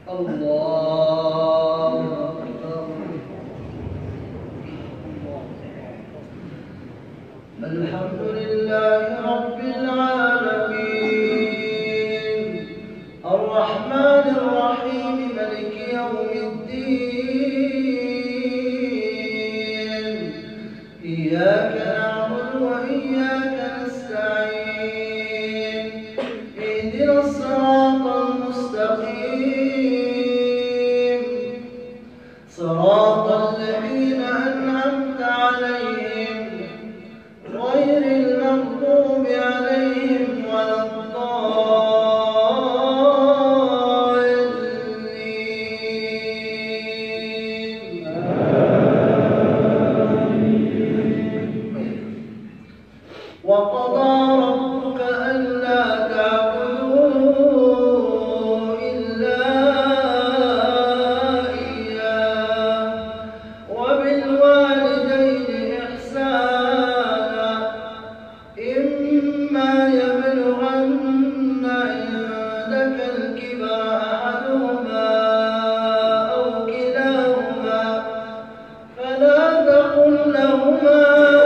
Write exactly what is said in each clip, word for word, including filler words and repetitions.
الله أكبر. الحمد لله رب العالمين الرحمن الرحيم مالك يوم الدين إياك نعبد وإياك نستعين اهدنا الصراط المستقيم صراط الذين أنعمت عليهم غير المغضوب عليهم ولا الضالين. وقضى ربك ألا تعبدوا إلا إياه وبالوالدين إحسانا إما يبلغن عندك الكبر أحدهما أو كلاهما فلا تقل لهما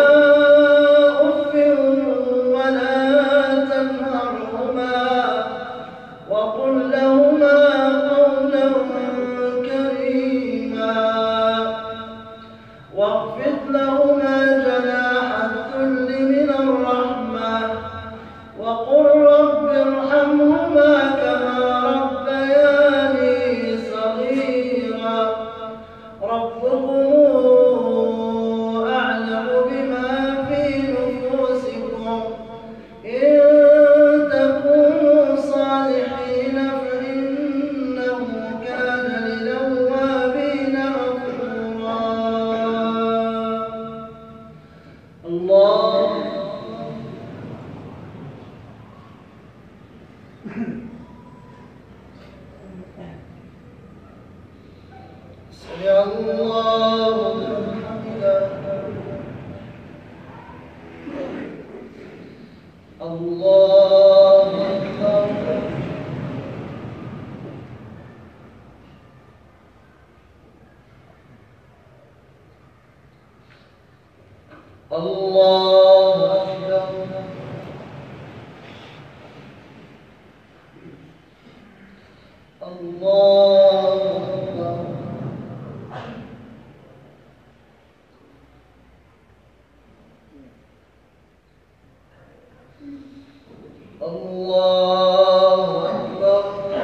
أف ولا تنهرهما وقل لهما قولا كريما واخفض لهما جناح الذل من الرحمة وقل رب ارحمهما كما ربياني صغيرا ربكم أعلم بما في نفوسكم إن تكونوا صالحين فإنه كان للأوابين غفورا. الله سمع الله لمن حمده. الله أكبر. الله أكبر. الله أكبر. الله أكبر.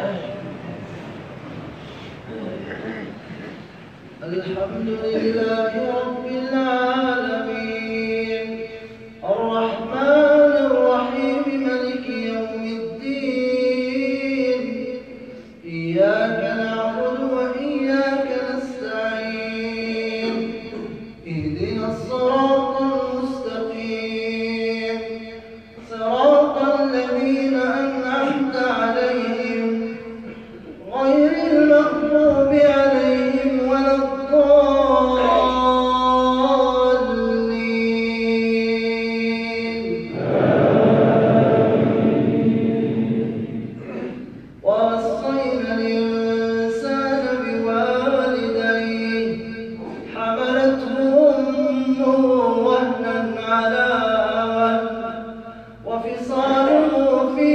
الحمد لله رب العالمين الرحمن الرحيم مالك يوم الدين إياك نعبد وإياك نستعين اهدنا الصراط المستقيم صراط الذين أنعمت عليهم غير المغضوب عليهم ولا الضالين. ووصينا الإنسان بوالديه حملته أمه وهنا على وهن وفصاله في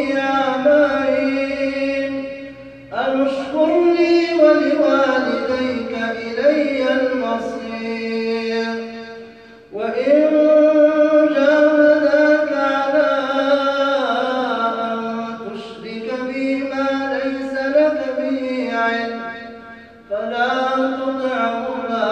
عامين أن اشكر لي ولوالديك إلي المصير وإن جاهداك على أن تشرك بي ما ليس لك به علم فلا تطعهما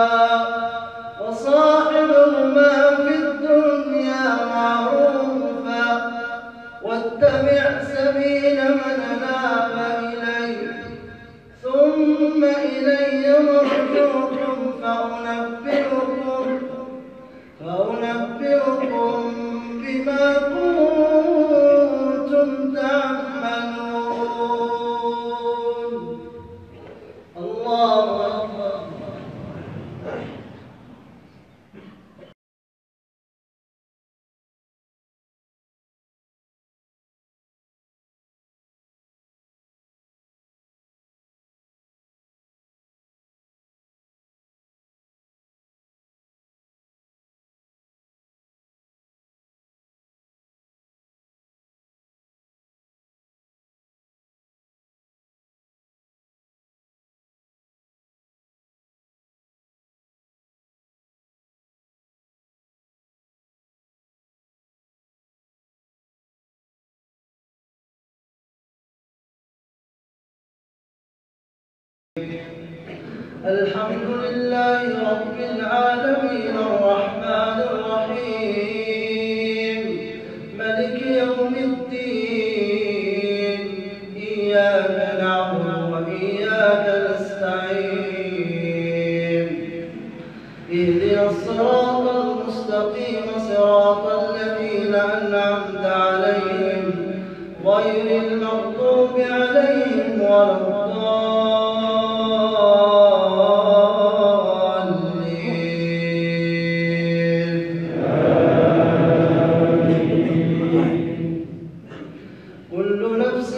وصاحبهما في الدنيا معروفا واتبع سبيل من أناب إلي ثم إلي مرجعكم فأنبئكم فأنبئكم بما كنتم تعملون. الحمد لله رب العالمين الرحمن الرحيم ملك يوم الدين إياك نعبد وإياك نستعين اهدنا الصراط المستقيم صراط الذين أنعمت عليهم غير المغضوب عليهم ولا الضالين. كل نفس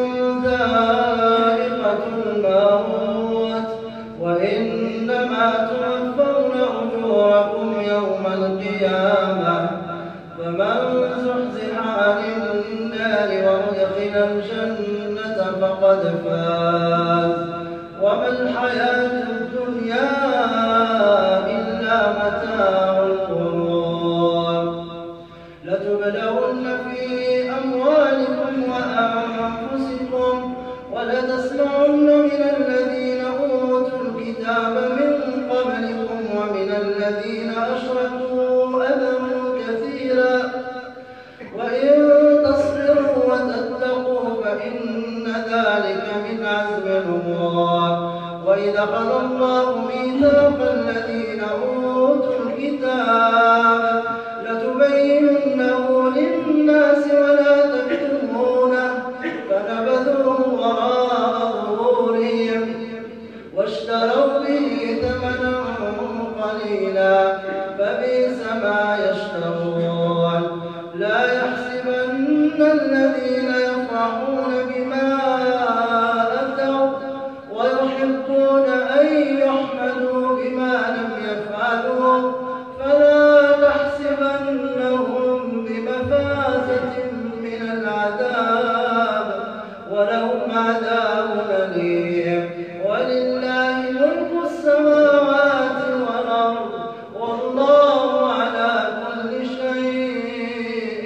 ذائقة الموت وإنما توفون أجوركم يوم القيامة فمن زحزح عن النار وأدخل الجنة فقد فاز وما الحياة الدنيا إلا متاع الغرور. لتبلغن في أموالكم وأنفسكم ولتسمعن من الذين أوتوا الكتاب من قبلكم ومن الذين أشركوا أذى كثيرا وإن تصبروا وتتقوا فإن ذلك من عزم الأمور. وإذا أخذ الله ميثاق الذين أوتوا الكتاب لتبيننه للناس ولا تكتمونه فنبذوه وراء ظهورهم واشتروا به ثمنا قليلا فبئس ما يشترون. لا يحسبن الذين يفرحون بما أتوا ويحبون أن يحمدوا بما لم يفعلوا فلا تحسبنهم بمفازة من العذاب ولهم عذاب أليم. ولله ملك السماوات والأرض والله على كل شيء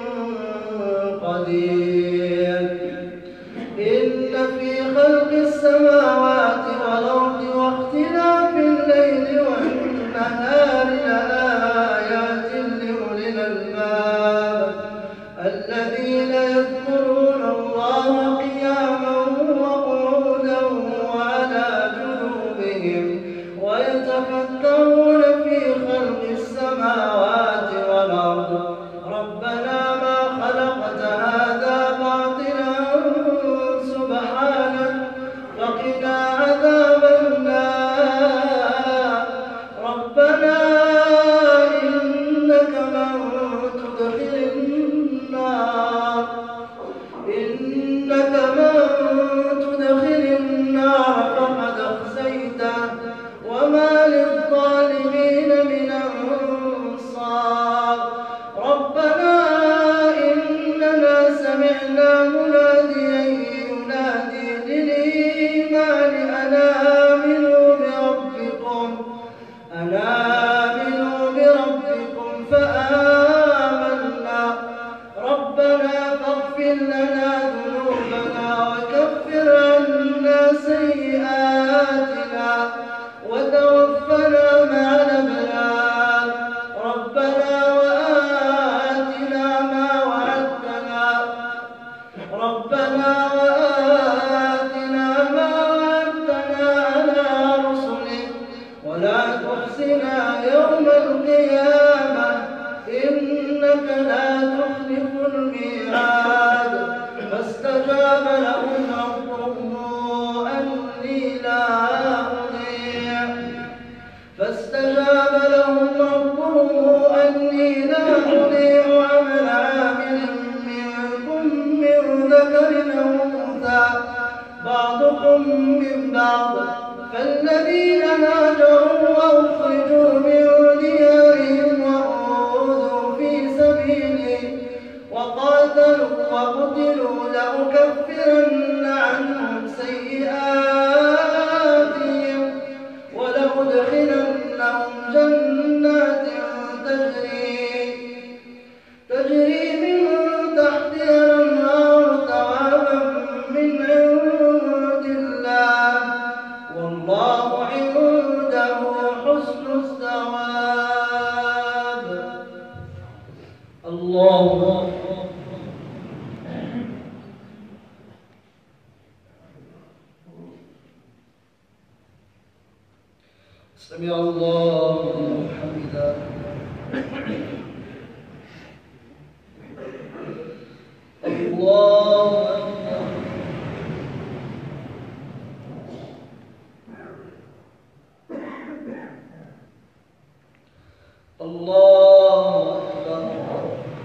قدير. إن في خلق السماوات والأرض واختلاف الليل والنهار لآيات لأولي الألباب الذين يذكرون الله قياما وقعودا وعلى جنوبهم ويتفكرون في خلق السماوات والأرض ربنا ما خلقت هذا باطلا سبحانك فقنا عذاب النار. ربنا إنك من تدخل النار إنك من تدخل النار فقد أخزيته وما للظالمين من أنصار. ربنا إننا سمعنا مناديا ينادي للإيمان أن آمنوا بربكم أن آمنوا بربكم فآمنا. ربنا فاغفر لنا ذنوبنا وكفر عنا سيئاتنا وتوفنا مع الأبرار. ربنا وآتنا ما وعدتنا ربنا وآتنا ما وعدتنا على رسلك ولا تخزنا يوم القيامة إنك لا تخلف الميعاد. فاستجاب لهم ربهم أني لا أضيع فاستجاب لهم ربهم أني لا أضيع عمل عامل منكم من ذكر أو أنثى بعضكم من بعض. فالذين هاجروا وأخرجوا من ديارهم وأوذوا في سبيلي وقاتلوا وقتلوا لأكفرن عنهم سيئاتهم ولأدخلنهم جنات تجري تجري من تحتها الأنهار ثوابا من عند الله سمع الله لمن حمده. الله أكبر. الله أكبر.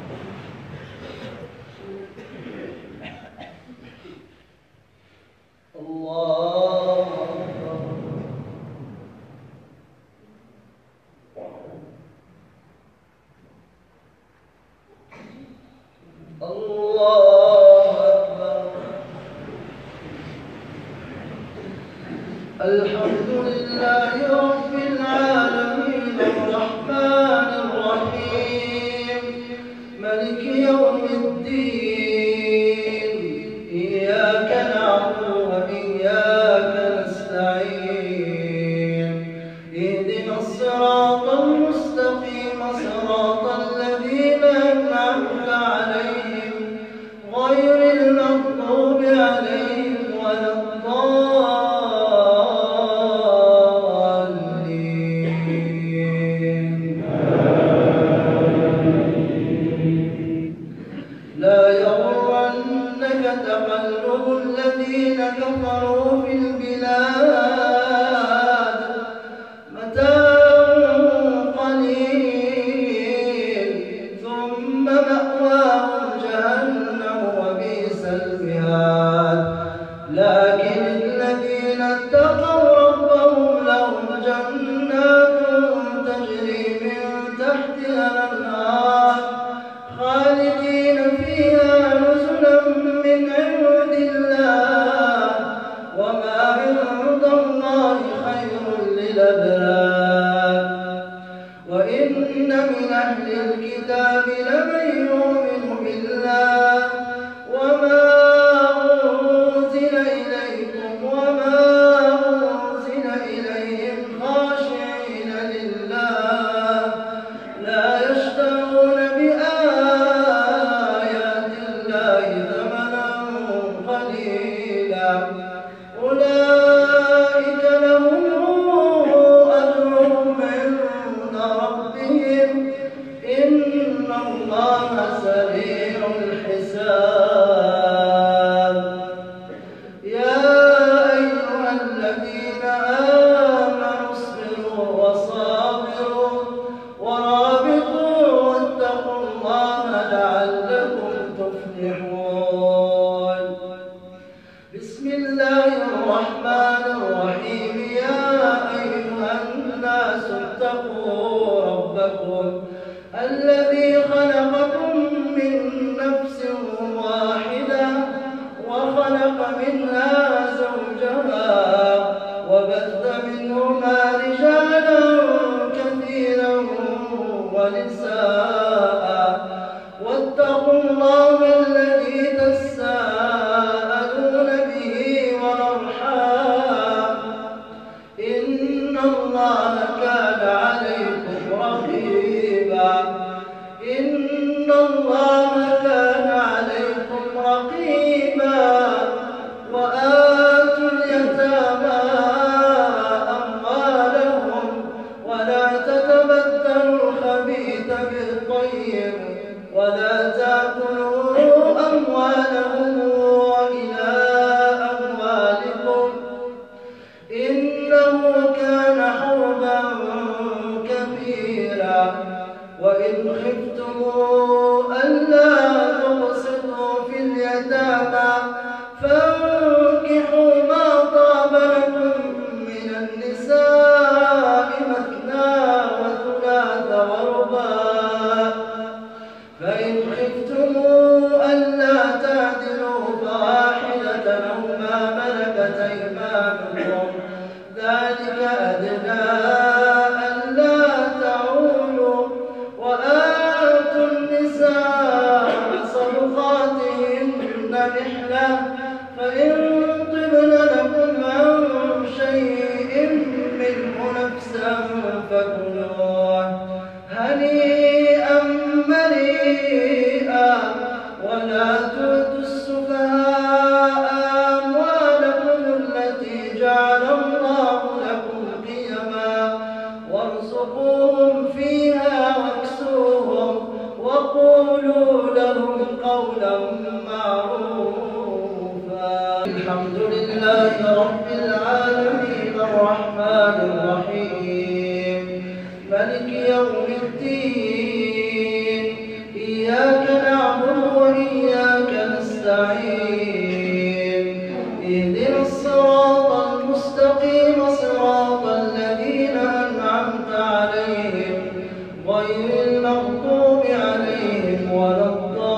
الله أكبر. الله أكبر. الحمد لله رب العالمين الرحمن الرحيم مالك يوم الدين إياك نعبد وإياك نستعين اهدنا الصراط المستقيم صراط الذين أنعمت عليهم غير المغضوب عليهم ولا الضالين. لا يغرنك تقلب الذين كفروا في البلاد متاع قليل ثم مأواهم جهنم وبئس المهاد. لكن الذين اتقوا ربهم لهم جنات تجري من تحتها الأنهار خالدين فيها نزلا من عند الله وما عند الله خير للأبرار. وإن من أهل الكتاب لمن يؤمن بالله وما أنزل إليكم وما أنزل إليهم خاشعين لله لا يشترون بآيات الله ثمنا قليلا أولئك لهم أجرهم عند ربهم إن الله سريع الحساب. يا أيها الذين آمنوا اصبروا وصابروا ورابطوا واتقوا الله لعلكم تفلحون. بسم الله الرحمن الرحيم. يا أيها الناس اتقوا ربكم الذي خلقكم من نفس واحدة وخلق منها زوجها وبث منهما رجالا كثيرا ونساء واتقوا الله الذي تساءلون به والأرحام إن الله كان عليكم رقيبا. إن الله كان عليكم رقيبا. الحمد لله رب العالمين الرحمن الرحيم مالك يوم الدين إياك نعبد وإياك نستعين اهدنا الصراط المستقيم صراط الذين أنعمت عليهم غير المغضوب عليهم ولا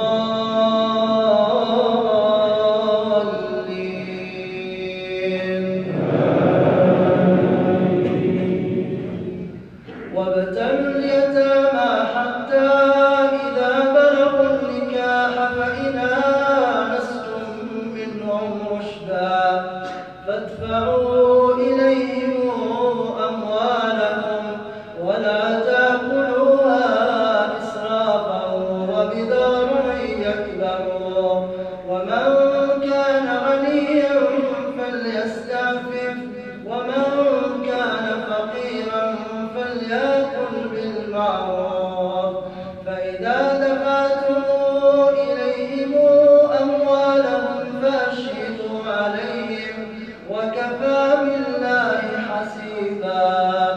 وابتلوا اليتامى حتى إذا بلغوا النكاح فإن آنستم منهم رشدا فادفعوا إليهم أموالهم ولا تأكلوها إسرافا وبدارا يكبروا ومن كان غنيا فليستعفف ومن كان فقيرا فليأكل بالمعروف فإذا دفعتم إليهم أموالهم فأشهدوا عليهم وكفى بالله حسيبا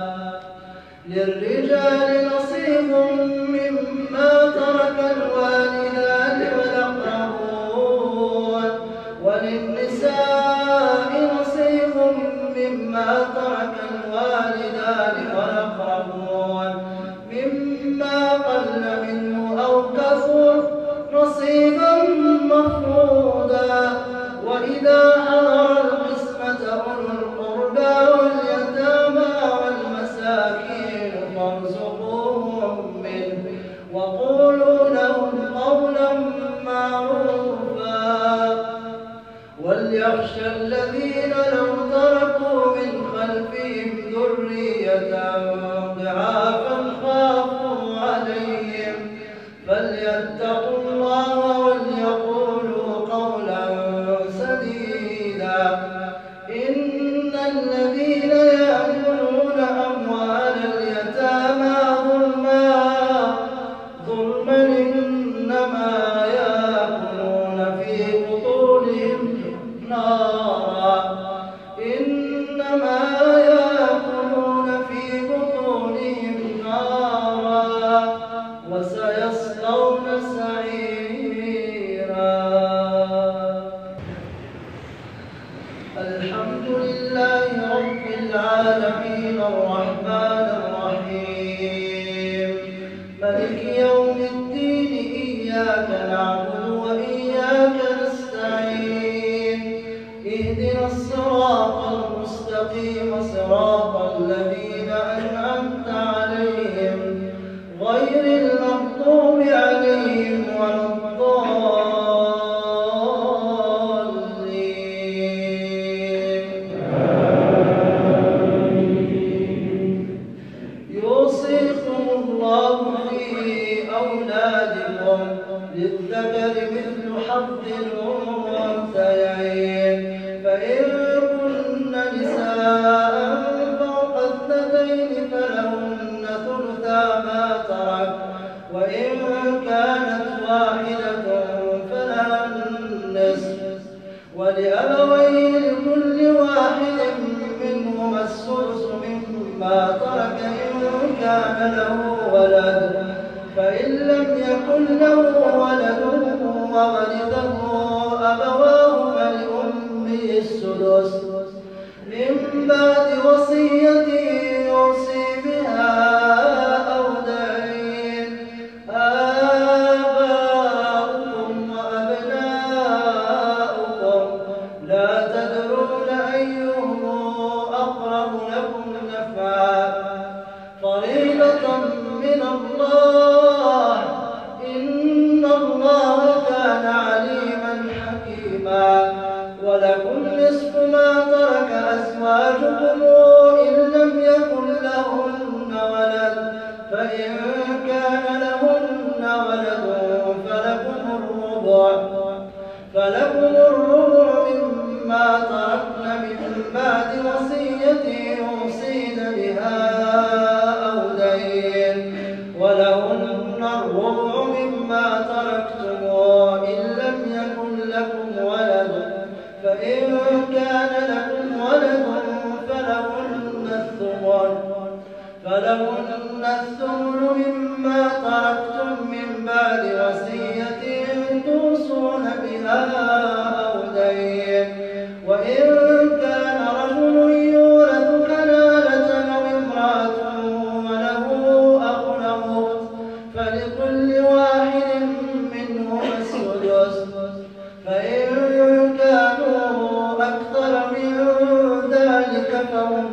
للرجال نصيب مما ترك الوالدان والأقربون وللنساء نصيب مما ترك الوالدان والأقربون مما قل منه أو كثر نصيبا مفروضا وإذا حضر القسمة أولو القربى واليتامى والمساكين فارزقوهم منه وقولوا لهم قولا معروفا وليخشى الذين لو تركوا من خلفهم ذرية ضعافا خافوا عليهم فليتقوا الله وليقولوا قولا سديدا إن الذين يأكلون أموال اليتامى ظلما ظلما إنما يأكلون في بطونهم نارا إنما يأكلون في بطونهم نارا وسيصلون سعيرا الحمد لله رب العالمين الرحمن الرحيم مالك يوم الدين إياك نعبد وإياك نستعين اهدنا الصراط المستقيم صراط الذين أنعمت عليهم غير المغضوب عليهم ولا الضالين يوصيكم الله في أولادكم للذكر مثل حظ الأنثيين فإن كن نساء فوق اثنتين فلهن ثلثا ما ترك وإن كانت واحدة فلها النصف ولأبويه لكل واحد منهما السدس مما ترك إن كان له ولد فإن لم يكن له ولد وورثه أبواه فلأمه السدس من بعد وصية يوصي بها أو دين آباؤكم وأبناؤكم لا تدرون أيهم أقرب لكم نفعا فريضة من الله إن الله كان عليما حكيما ولكم نصف ما ترك أزواجكم إن لم يكن لهن ولد فإن كان لهن ولد فلكم الربع فلكم الربع مما كان لكم ولد فلهن الثمن فلهن الثمن مما تركتم من بعد وصية توصون بها أو دين وإن كان رجل يورث كلالة أو امرأة وله أخ أو أخت فلكل واحد منهما السدس فإن كانوا أكثر من ذلك فهم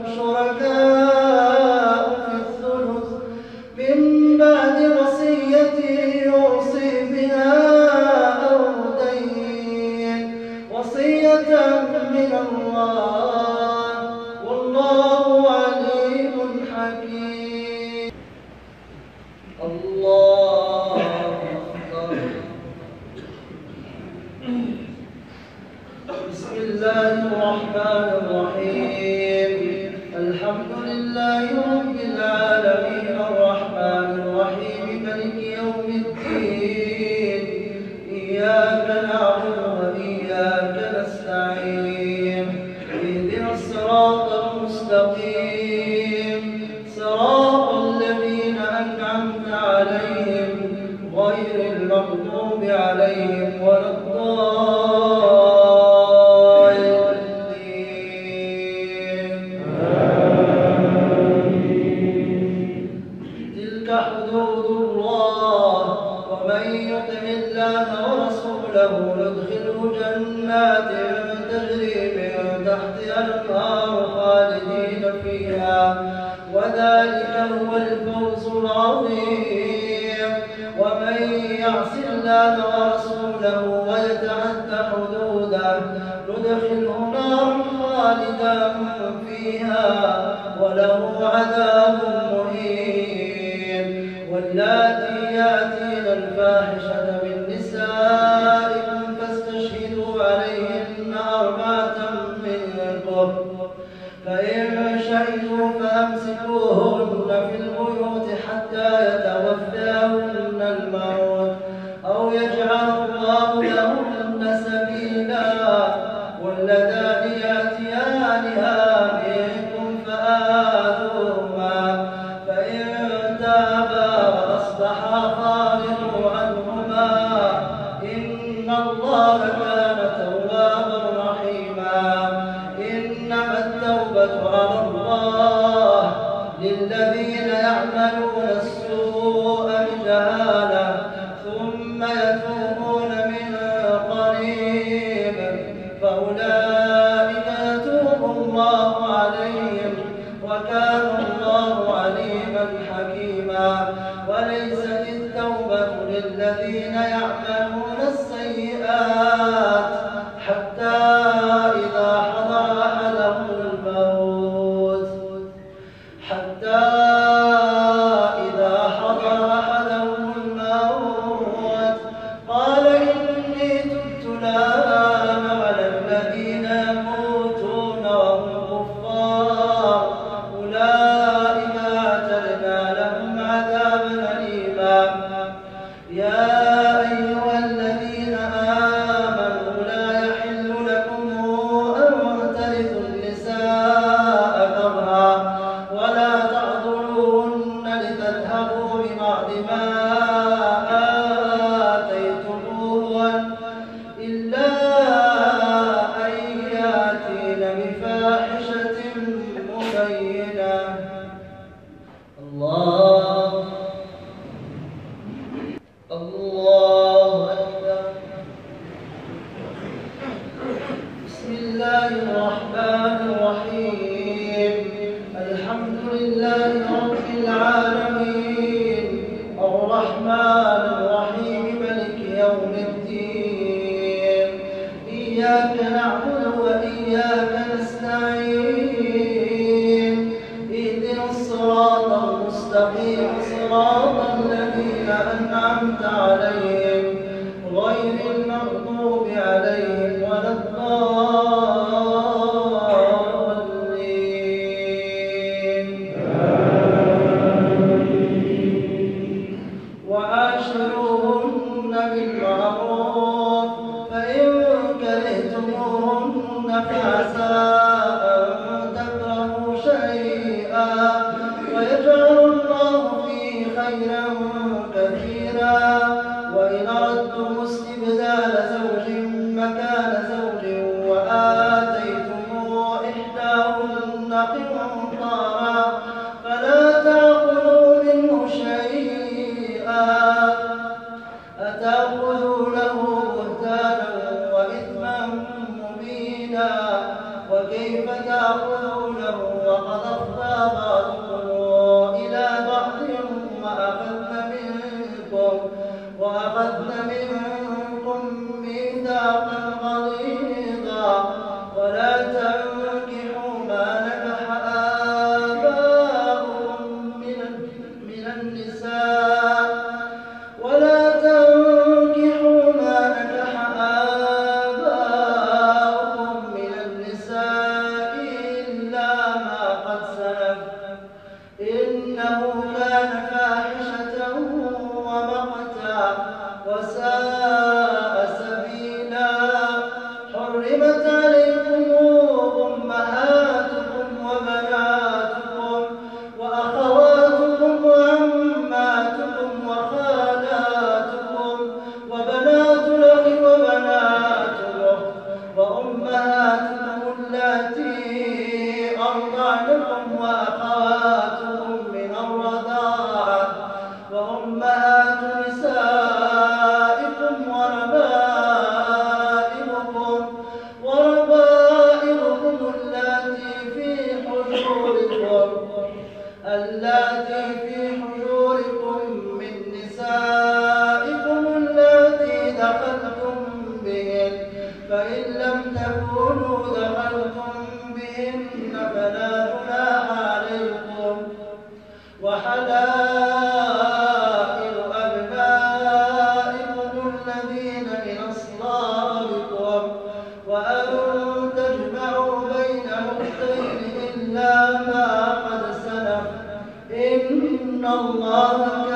شركاء في الثلث من بعد وصية يوصي بها أو دين وصية من الله والله عليم حكيم. الله أكبر. بسم الله الرحمن الرحيم. الحمد لله رب العالمين الرحمن الرحيم مالك يوم الدين إياك نعبد وإياك نستعين اهدنا الصراط المستقيم صراط الذين أنعمت عليهم غير المغضوب عليهم ولا الضالين. تلك حدود الله ومن يطع الله ورسوله يدخله جنات تجري من تحتها الأنهار خالدين فيها وذلك هو الفوز العظيم. ومن يعص الله ورسوله ويتعد حدوده ندخله نارا خالدا فيها وله عذاب مهين. واللاتي ياتين الفاحشة من نسائكم فاستشهدوا عليهن أربعة منكم فإن شهدوا فأمسكوهن في البيوت حتى يتوفاهن الموت أو يجعل الله لهن سبيلا. واللذان يأتيانها منكم فآذوهما فإن تابا وأصلحا فأعرضوا عنهما إن الله كان توابا رحيما. إنما التوبة على الله للذين يعملون السوء بجهالة ثم يتوبون من قريب فأولئك يتوب الله عليهم وكان الله عليما حكيما. وليست التوبة للذين يعملون السيئات حتى إذا حضر أحدهم الموت حتى إذا حضر أحدهم الموت قال إني تبت الآن ولا الذين يموتون وهم كفار أولئك أعتدنا لهم عذابا أليما. يا أيها الذين آمنوا لا يحل لكم أن ترثوا النساء كرها ولا تعضلوهن لتذهبوا ببعض ما آتيتموهن إلا أن يأتين بفاحشة مبينة. الله الله أكبر. بسم الله الرحمن الرحيم. الحمد لله رب العالمين الرحمن الرحيم مالك يوم الدين إياك نعبد وإياك نستعين اهدنا الصراط المستقيم صراط الذين أنعمت عليهم غير المغضوب عليهم ولا الضالين. عسى أن تكرهوا شيئا ويجعل الله فيه خيرا كثيرا وإن أردتم استبدال زوج مكان زوج وآتيتم إحداهن قنطارا فلا تأخذوا منه شيئا أتأخذونه بهتانا وإثما مبينا وكيف تأخذونه وقد أفضى بعضكم إلى بعض وأخذن منكم وأخذن منكم ميثاقا غليظا ولا تنكحوا ما نكح آباؤكم من من النساء ولا تنكحوا ما نكح آباؤكم من النساء إلا ما قد سلف إنه كان فاحشة ومقتا وساء سبيلا حرمت عليكم أمهاتكم وبناتكم وأخواتكم وعماتكم وخالاتكم وبنات الأخ وبنات الأخت وأمهاتكم اللاتي أرضعنكم وأخواتكم من الرضاعة وأمهات نسائكم وربائبكم وربائبكم اللاتي في حجوركم اللاتي في حجوركم من نسائكم اللاتي دخلتم بهن فإن لم تكونوا دخلتم بهن فلا جناح عليكم وحلائل أبنائكم الذين من أصلابكم وأن تجمعوا بين أختين إلا ما قد سلف إن الله